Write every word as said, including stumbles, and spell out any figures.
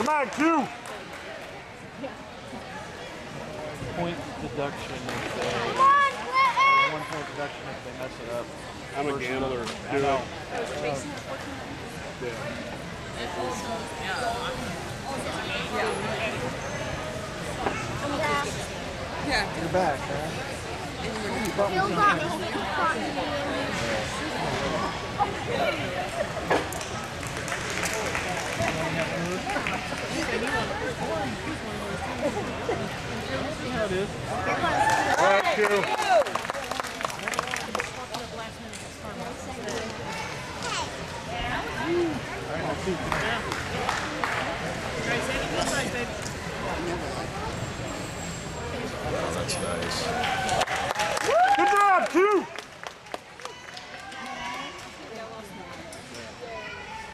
Come on, Q! Point deduction if they... Come on, Quinton! One point deduction if they mess it up. I'm a gambler. I know. Yeah. You're back, huh? Still got See how it is. All right, Q. All right, let's see. Oh, that's nice.